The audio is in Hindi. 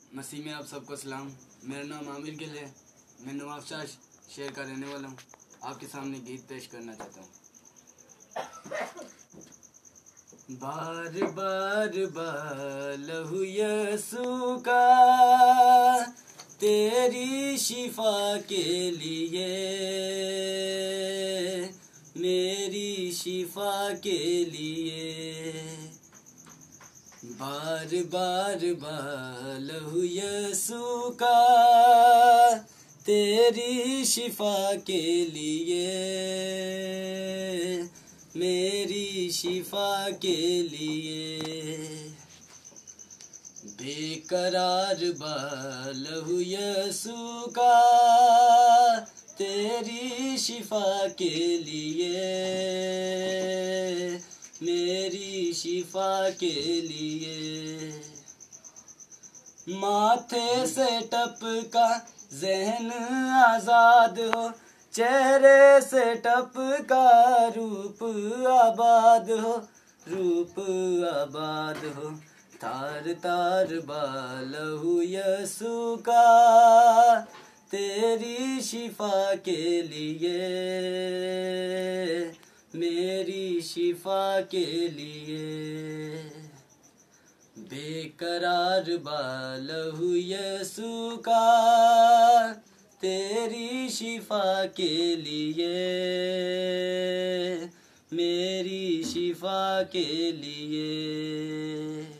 मसीह में आप सबको सलाम। मेरा नाम आमिर गिल है। मैं नवाबशाह शहर का रहने वाला हूँ। आपके सामने गीत पेश करना चाहता हूँ। बार बार लहू यीशु का तेरी शिफा के लिए, मेरी शिफा के लिए। बार बार लहू यीशु का तेरी शिफा के लिए, मेरी शिफा के लिए। बेकरार लहू यीशु का तेरी शिफा के लिए, मेरी शिफा के लिए। माथे से टपका ज़हन आज़ाद हो, चेहरे से टपका रूप आबाद हो, रूप आबाद हो। तार तार लहू यीशु का तेरी शिफा के लिए, मेरी शिफा के लिए। बेकरार लहू यीशु का तेरी शिफा के लिए, मेरी शिफा के लिए।